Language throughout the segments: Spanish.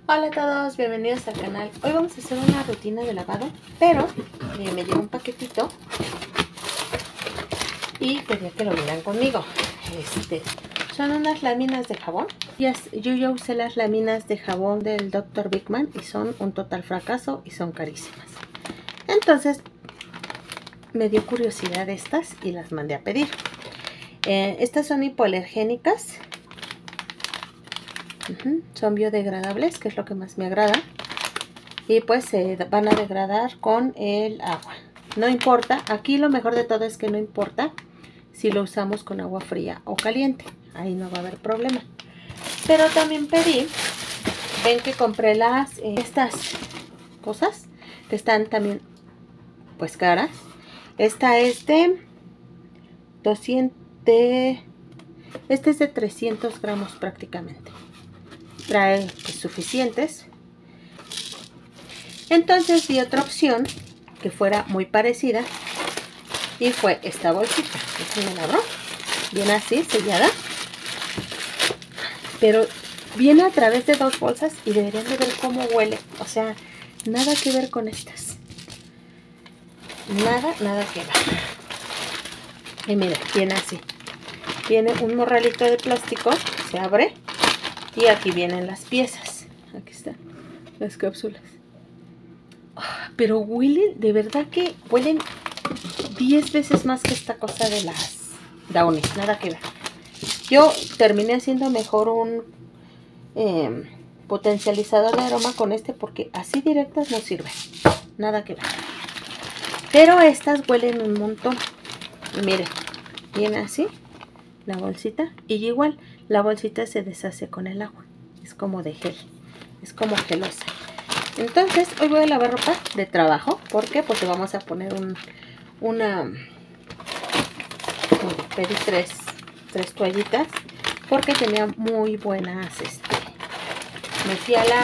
Hola a todos, bienvenidos al canal. Hoy vamos a hacer una rutina de lavado, pero me llegó un paquetito y quería que lo vieran conmigo. Son unas láminas de jabón. Yo ya usé las láminas de jabón del Dr. Bigman y son un total fracaso y son carísimas. Entonces me dio curiosidad estas y las mandé a pedir. Estas son hipoalergénicas. Son biodegradables, que es lo que más me agrada. Y pues se van a degradar con el agua. No importa, aquí lo mejor de todo es que no importa si lo usamos con agua fría o caliente. Ahí no va a haber problema. Pero también pedí, ven que compré estas cosas que están también pues caras. Esta es de 200, este es de 300 gramos prácticamente. Trae pues suficientes. Entonces vi otra opción que fuera muy parecida y fue esta bolsita. Me la abro, viene así sellada, pero viene a través de dos bolsas y deberían de ver cómo huele. O sea, nada que ver con estas, nada que ver. Y mira, viene así, viene un morralito de plástico, se abre y aquí vienen las piezas. Aquí están las cápsulas. Pero huelen, de verdad que huelen 10 veces más que esta cosa de las Downies, nada que ver. Yo terminé haciendo mejor un potencializador de aroma con este porque así directas no sirven, nada que ver. Pero estas huelen un montón. Y miren, viene así la bolsita y igual la bolsita se deshace con el agua. Es como de gel, es como gelosa. Entonces hoy voy a lavar ropa de trabajo porque pues le vamos a poner pedí tres toallitas porque tenía muy buenas me fui a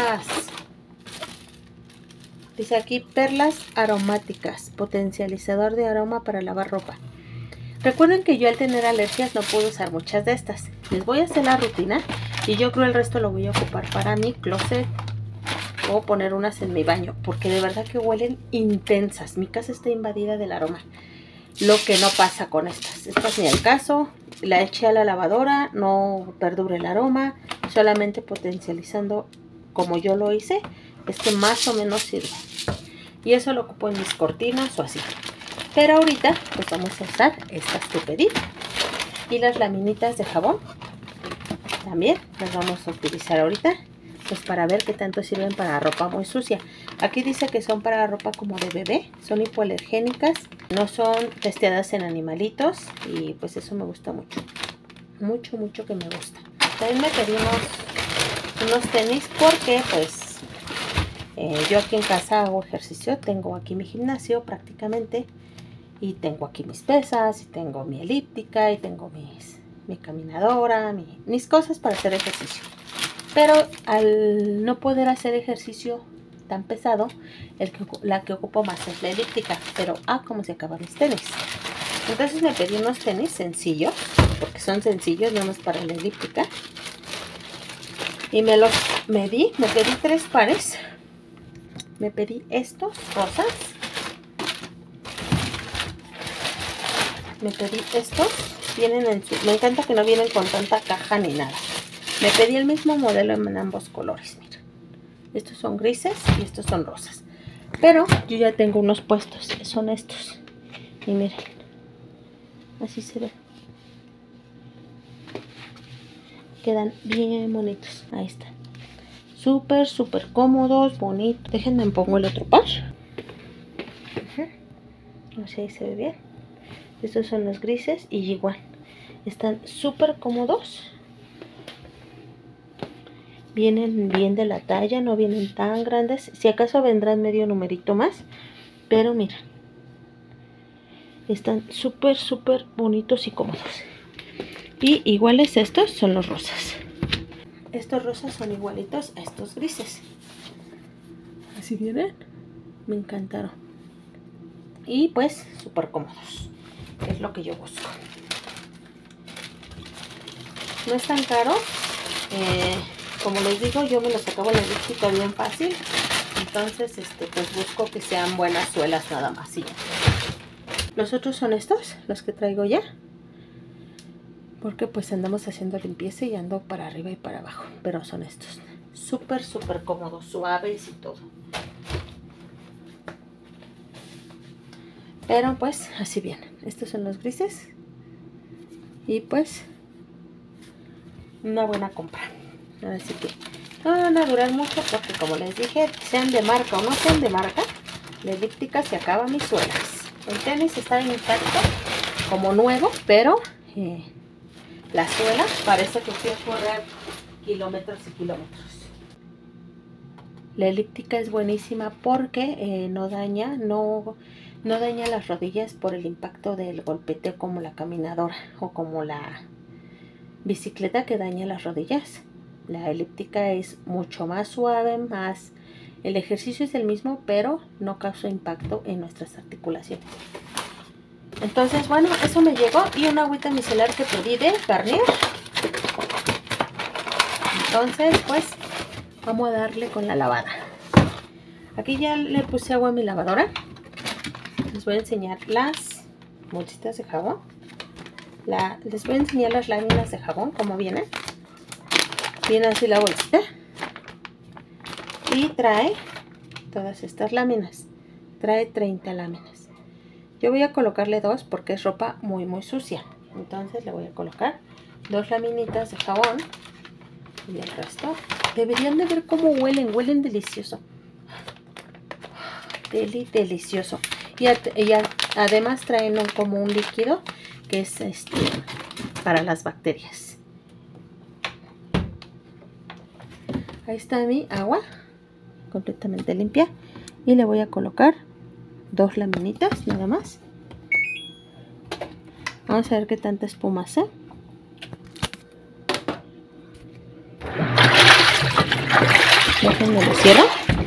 dice aquí perlas aromáticas, potencializador de aroma para lavar ropa. Recuerden que yo al tener alergias no puedo usar muchas de estas. Les voy a hacer la rutina y yo creo el resto lo voy a ocupar para mi closet o poner unas en mi baño, porque de verdad que huelen intensas. Mi casa está invadida del aroma. Lo que no pasa con estas ni al caso. La eché a la lavadora, no perdura el aroma, solamente potencializando como yo lo hice, es que más o menos sirve. Y eso lo ocupo en mis cortinas o así. Pero ahorita pues vamos a usar estas que pedí. Y las laminitas de jabón también las vamos a utilizar ahorita, pues para ver qué tanto sirven para ropa muy sucia. Aquí dice que son para ropa como de bebé, son hipoalergénicas, no son testeadas en animalitos y pues eso me gusta mucho que me gusta. También me pedí unos tenis porque pues yo aquí en casa hago ejercicio, tengo aquí mi gimnasio prácticamente y tengo aquí mis pesas y tengo mi elíptica y tengo mi caminadora, mis cosas para hacer ejercicio. Pero al no poder hacer ejercicio tan pesado, la que ocupo más es la elíptica. Pero, como se acaban mis tenis. Entonces me pedí unos tenis sencillos, porque son sencillos, no es para la elíptica. Y me pedí 3 pares. Me pedí estos rosas. Me pedí estos. Me encanta que no vienen con tanta caja ni nada. Me pedí el mismo modelo en ambos colores, miren. Estos son grises y estos son rosas. Pero yo ya tengo unos puestos, son estos. Y miren, así se ven. Quedan bien bonitos, ahí están. Súper cómodos, bonitos. Déjenme pongo el otro par. Así ahí se ve bien. Estos son los grises y igual. Están súper cómodos. Vienen bien de la talla, no vienen tan grandes. Si acaso vendrán medio numerito más. Pero miren, están súper bonitos y cómodos. Y iguales estos son los rosas. Estos rosas son igualitos a estos grises. Así vienen. Me encantaron. Y pues súper cómodos. Es lo que yo busco. No es tan caro. como les digo, yo me los acabo la elíptica bien fácil. Entonces, pues busco que sean buenas suelas nada más y ya. Los otros son estos, los que traigo ya. Porque pues andamos haciendo limpieza y ando para arriba y para abajo. Pero son estos. Súper, súper cómodos, suaves y todo. Pero pues así vienen. Estos son los grises. Y pues una buena compra. Así que no van a durar mucho porque como les dije, sean de marca o no sean de marca, la elíptica se acaba mis suelas. El tenis está intacto como nuevo, pero la suela parece que fui a correr kilómetros y kilómetros. La elíptica es buenísima porque no daña las rodillas por el impacto del golpeteo como la caminadora o como la bicicleta que daña las rodillas. La elíptica es mucho más suave, el ejercicio es el mismo, pero no causa impacto en nuestras articulaciones. Entonces, bueno, eso me llegó y una agüita micelar que pedí de Garnier. Entonces, pues, vamos a darle con la lavada. Aquí ya le puse agua a mi lavadora. Les voy a enseñar las bolsitas de jabón. Les voy a enseñar las láminas de jabón, como vienen. Viene así la bolsita. Y trae todas estas láminas. Trae 30 láminas. Yo voy a colocarle 2 porque es ropa muy muy sucia. Entonces le voy a colocar 2 laminitas de jabón. Y el resto. Deberían de ver cómo huelen. Huelen delicioso. Delicioso. Y además traen como un líquido que es para las bacterias. Ahí está mi agua completamente limpia y le voy a colocar 2 laminitas nada más. Vamos a ver qué tanta espuma hace. Déjenme lo cierro.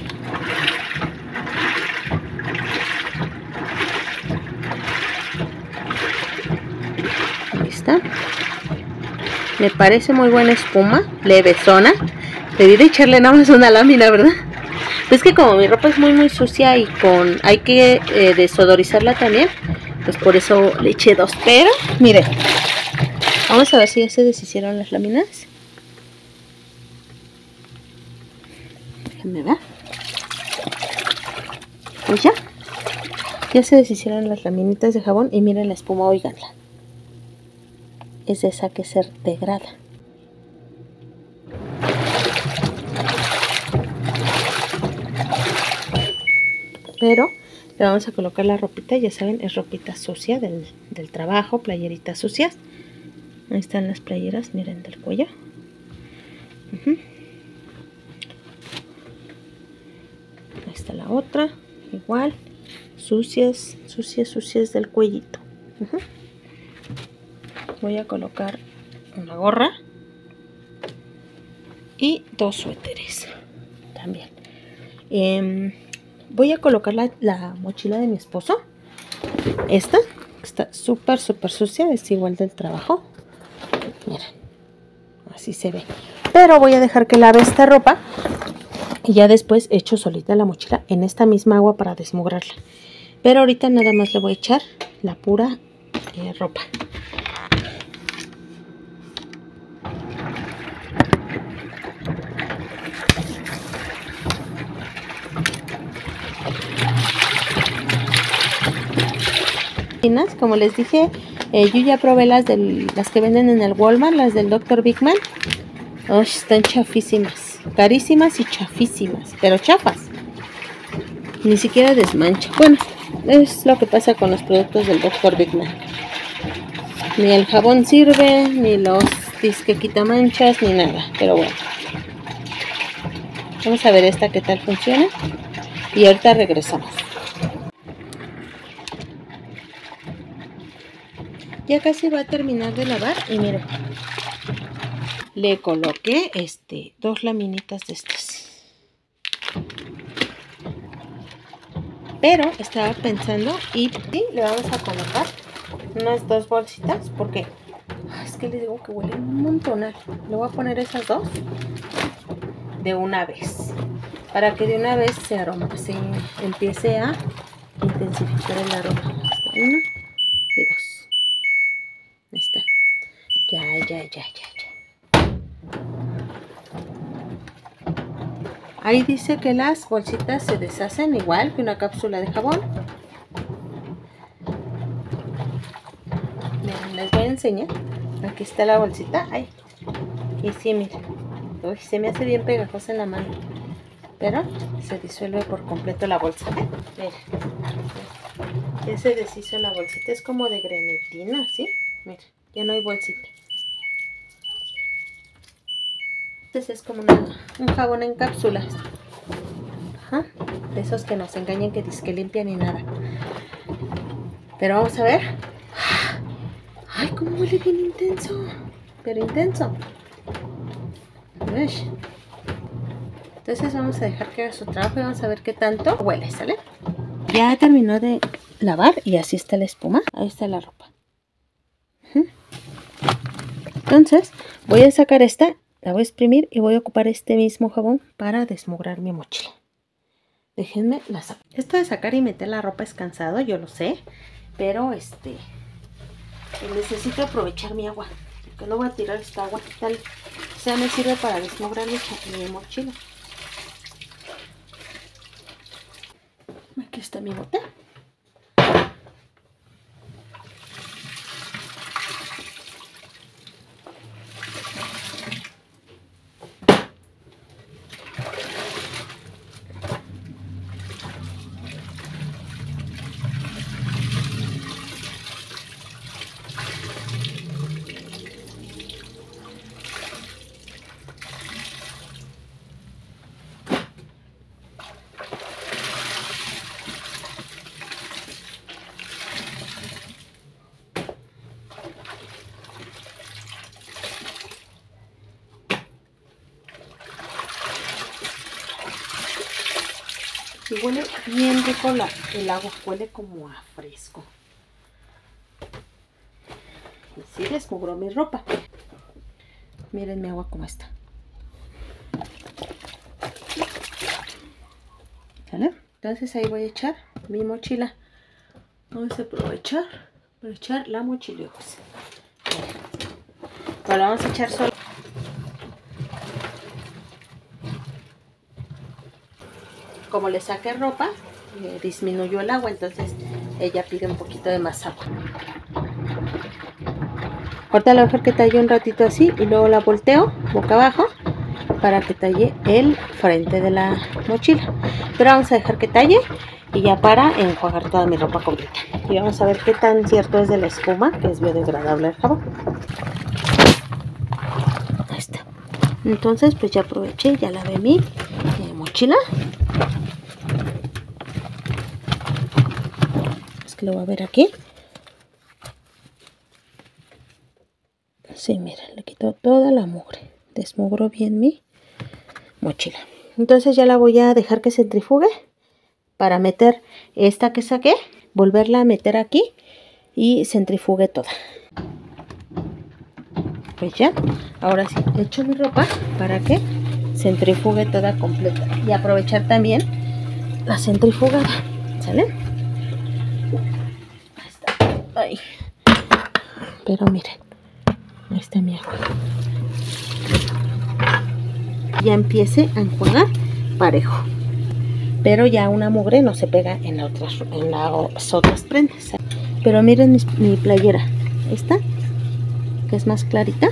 Ahí está. Me parece muy buena espuma, levesona. Debí de echarle nada más una lámina, ¿verdad? Es que como mi ropa es muy muy sucia y hay que desodorizarla también, pues por eso le eché 2. Pero, miren, vamos a ver si ya se deshicieron las láminas. Déjenme ver. Pues ya se deshicieron las laminitas de jabón y miren la espuma, oiganla. Es esa que se degrada. Pero le vamos a colocar la ropita, ya saben, es ropita sucia del trabajo, playeritas sucias. Ahí están las playeras, miren, del cuello. Ahí está la otra, igual, sucias del cuellito. Voy a colocar una gorra y 2 suéteres también. Voy a colocar la mochila de mi esposo. Esta está súper sucia, es igual del trabajo. Miren, así se ve. Pero voy a dejar que lave esta ropa y ya después echo solita la mochila en esta misma agua para desmugrarla. Pero ahorita nada más le voy a echar la pura ropa. Como les dije, yo ya probé las que venden en el Walmart, las del Dr. Bigman. Están chafísimas, carísimas y chafísimas, pero chafas. Ni siquiera desmancha. Bueno, es lo que pasa con los productos del Dr. Bigman. Ni el jabón sirve, ni los disque quita manchas, ni nada. Pero bueno, vamos a ver esta qué tal funciona y ahorita regresamos. Ya casi va a terminar de lavar y miren, le coloqué 2 laminitas de estas. Pero estaba pensando y le vamos a colocar unas 2 bolsitas porque es que les digo que huelen un montonal. Le voy a poner esas 2 de una vez, para que de una vez se empiece a intensificar el aroma. Una y dos. Ahí está. Ya. Ahí dice que las bolsitas se deshacen igual que una cápsula de jabón. Miren, les voy a enseñar. Aquí está la bolsita. Ay. Y sí, miren. Uy, se me hace bien pegajosa en la mano. Pero se disuelve por completo la bolsa. Miren. Ya se deshizo la bolsita. Es como de grenetina, ¿sí? Miren, ya no hay bolsita. Este es como un jabón en cápsulas. Ajá. De esos que nos engañan que dizque limpian y nada. Pero vamos a ver. Ay, cómo huele bien intenso. Pero intenso. Uy. Entonces vamos a dejar que haga su trabajo y vamos a ver qué tanto huele, ¿sale? Ya terminó de lavar y así está la espuma. Ahí está la ropa. Entonces voy a sacar esta, la voy a exprimir y voy a ocupar este mismo jabón para desmugrar mi mochila. Déjenme la saco. Esto de sacar y meter la ropa es cansado, yo lo sé, pero necesito aprovechar mi agua, porque no voy a tirar esta agua, tal, o sea, me sirve para desmugrar mi mochila. Aquí está mi bote. Y huele bien rico el agua, huele como a fresco. Y sí desmugró mi ropa. Miren mi agua como está. ¿Sale? Entonces ahí voy a echar mi mochila. Vamos a aprovechar para echar la mochila. Pero la vamos a echar solo. Como le saqué ropa, disminuyó el agua, entonces ella pide un poquito de más agua. Ahorita la voy a dejar que talle un ratito así y luego la volteo boca abajo para que talle el frente de la mochila. Pero vamos a dejar que talle y ya para enjuagar toda mi ropa completa. Y vamos a ver qué tan cierto es de la espuma, que es biodegradable el jabón. Ahí está. Entonces pues ya aproveché, ya lavé mi mochila. Es que lo voy a ver aquí. Sí, miren, le quitó toda la mugre. Desmugró bien mi mochila. Entonces ya la voy a dejar que centrifugue para meter esta que saqué, volverla a meter aquí y centrifugue toda. Pues ya, ahora sí, echo mi ropa para que centrifugue toda completa y aprovechar también la centrifugada, ¿sale? Ahí está. Ay. Pero miren, ahí está mi agua. Ya empiece a enjuagar parejo, pero ya una mugre no se pega en las otras prendas. Pero miren mi playera, esta que es más clarita,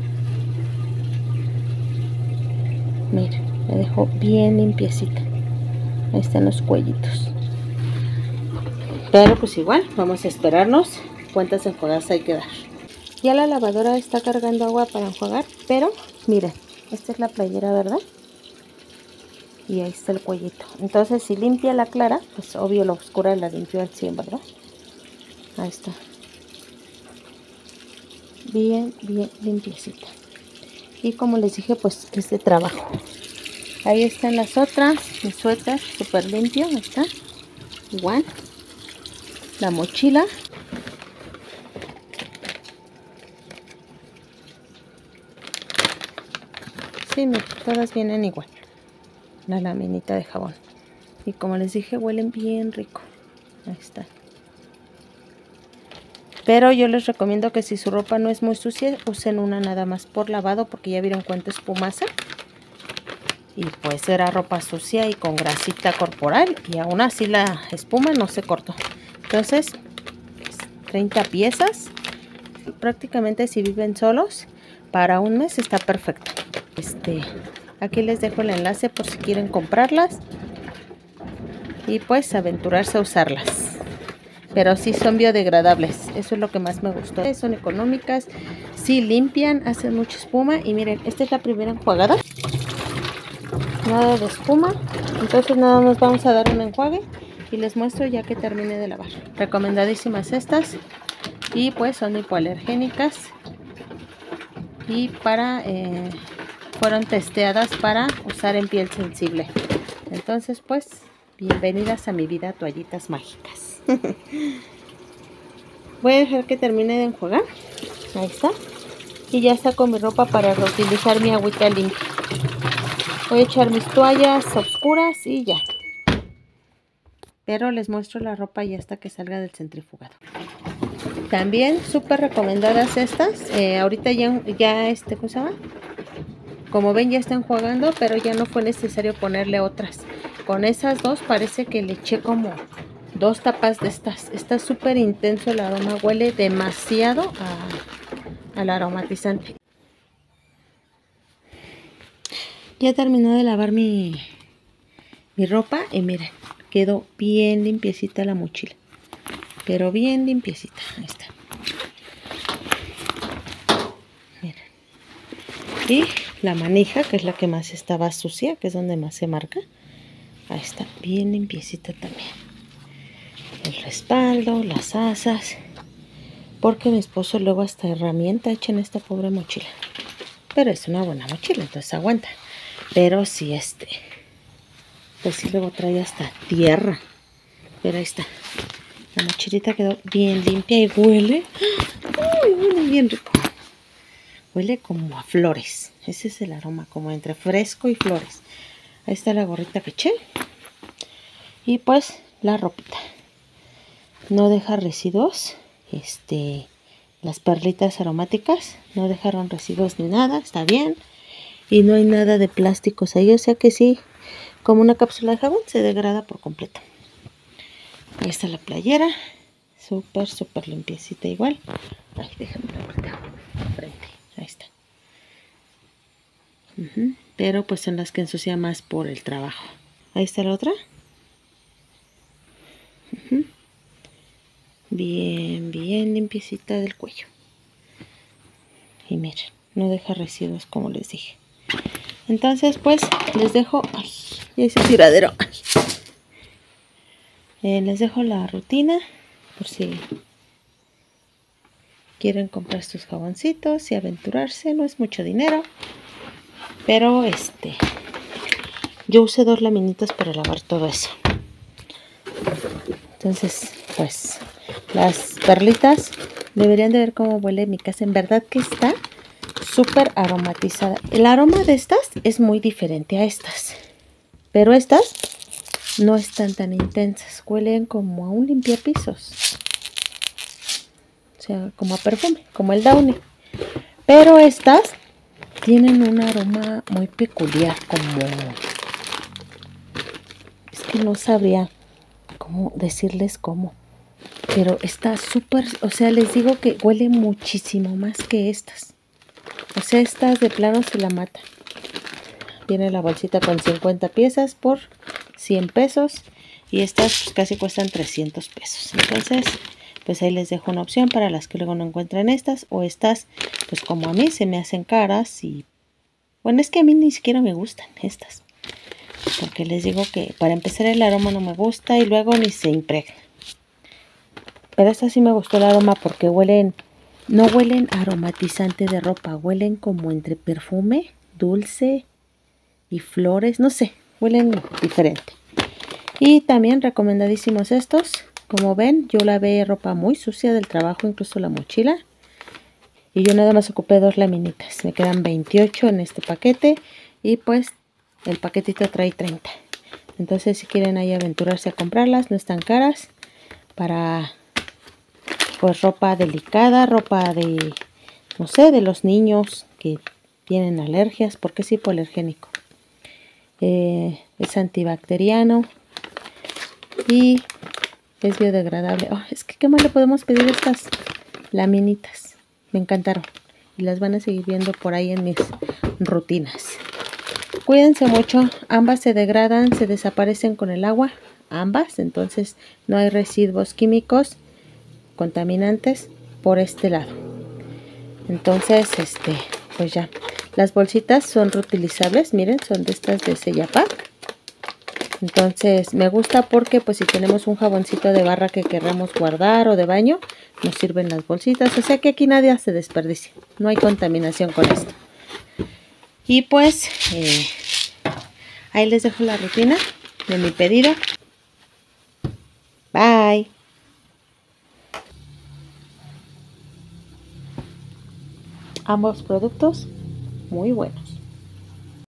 miren, me dejó bien limpiecita. Ahí están los cuellitos, pero pues igual vamos a esperarnos cuántas enjuagadas hay que dar. Ya la lavadora está cargando agua para enjuagar, pero miren, esta es la playera, ¿verdad? Y ahí está el cuellito. Entonces si limpia la clara, pues obvio la oscura la limpió al 100, ¿verdad? Ahí está. Bien limpiecita. Y como les dije, pues es de trabajo. Ahí están las otras. Mi suéter súper limpio. Ahí está. Igual. La mochila. Sí, miren, todas vienen igual. la laminita de jabón. Y como les dije, huelen bien rico. Ahí está. Pero yo les recomiendo que si su ropa no es muy sucia, usen una nada más por lavado, porque ya vieron cuánto espumaza. Y pues era ropa sucia y con grasita corporal, y aún así la espuma no se cortó. Entonces, 30 piezas. Prácticamente si viven solos, para un mes está perfecto. Aquí les dejo el enlace por si quieren comprarlas y pues aventurarse a usarlas. Pero sí son biodegradables, eso es lo que más me gustó. Son económicas, sí limpian, hacen mucha espuma. Y miren, esta es la primera enjuagada. Nada de espuma. Entonces nada más vamos a dar un enjuague y les muestro ya que termine de lavar. Recomendadísimas estas. Y pues son hipoalergénicas. Y fueron testeadas para usar en piel sensible. Entonces pues bienvenidas a mi vida, toallitas mágicas. Voy a dejar que termine de enjuagar. Ahí está. Y ya está con mi ropa para reutilizar mi agüita limpia. Voy a echar mis toallas oscuras y ya. Pero les muestro la ropa ya hasta que salga del centrifugado. También súper recomendadas estas. Ahorita ya ¿cómo se llama? Como ven ya está enjuagando, pero ya no fue necesario ponerle otras. Con esas dos parece que le eché como 2 tapas de estas. Está súper intenso el aroma, huele demasiado al aromatizante. Ya terminó de lavar mi ropa y miren, quedó bien limpiecita la mochila. Pero bien limpiecita, ahí está. Miren. Y la manija, que es la que más estaba sucia, que es donde más se marca. Ahí está, bien limpiecita también. El respaldo, las asas. Porque mi esposo luego hasta herramienta echa en esta pobre mochila. Pero es una buena mochila, entonces aguanta. Pero sí, pues sí luego trae hasta tierra. Pero ahí está. La mochilita quedó bien limpia y huele. ¡Uy! Huele bien rico. Huele como a flores. Ese es el aroma, como entre fresco y flores. Ahí está la gorrita que eché. Y pues la ropita. No deja residuos. Las perlitas aromáticas no dejaron residuos ni nada. Está bien. Y no hay nada de plásticos ahí. O sea que sí, como una cápsula de jabón, se degrada por completo. Ahí está la playera. Súper, súper limpiecita igual. Ay, déjame la volteo frente. Ahí está. Pero pues son las que ensucia más por el trabajo. Ahí está la otra. Bien, bien limpiecita del cuello. Y miren, no deja residuos como les dije. Entonces pues les dejo... Ay, ya hice tiradero. Les dejo la rutina por si quieren comprar sus jaboncitos y aventurarse. No es mucho dinero, pero yo usé 2 laminitas para lavar todo eso. Entonces pues las perlitas deberían de ver cómo huele mi casa. En verdad que está súper aromatizada. El aroma de estas es muy diferente a estas, pero estas no están tan intensas. Huelen como a un limpiapisos. O sea, como a perfume, como el Downy. Pero estas tienen un aroma muy peculiar, como... Es que no sabría cómo decirles cómo. Pero está súper... O sea, les digo que huele muchísimo más que estas. O sea, estas de plano se la matan. Viene la bolsita con 50 piezas por 100 pesos. Y estas pues, casi cuestan 300 pesos. Entonces, pues ahí les dejo una opción para las que luego no encuentran estas. O estas, pues como a mí se me hacen caras. Y bueno, es que a mí ni siquiera me gustan estas. Porque les digo que para empezar el aroma no me gusta. Y luego ni se impregna. Pero esta sí me gustó el aroma porque huelen... No huelen aromatizante de ropa. Huelen como entre perfume, dulce y flores. No sé, huelen diferente. Y también recomendadísimos estos. Como ven, yo lavé ropa muy sucia del trabajo, incluso la mochila. Y yo nada más ocupé 2 laminitas. Me quedan 28 en este paquete. Y pues El paquetito trae 30. Entonces si quieren ahí aventurarse a comprarlas, no están caras. Para pues ropa delicada, ropa de, no sé, de los niños que tienen alergias, porque es hipoalergénico. Es antibacteriano y es biodegradable. Oh, es que qué más le podemos pedir a estas laminitas. Me encantaron y las van a seguir viendo por ahí en mis rutinas. Cuídense mucho, ambas se degradan, se desaparecen con el agua, ambas, entonces no hay residuos químicos contaminantes por este lado. Entonces, pues ya, las bolsitas son reutilizables, miren, son de estas de Sellapack. Entonces me gusta porque pues si tenemos un jaboncito de barra que queremos guardar o de baño, nos sirven las bolsitas, o sea que aquí nadie se desperdicia, no hay contaminación con esto. Y pues ahí les dejo la rutina de mi pedido. Bye. Ambos productos muy buenos.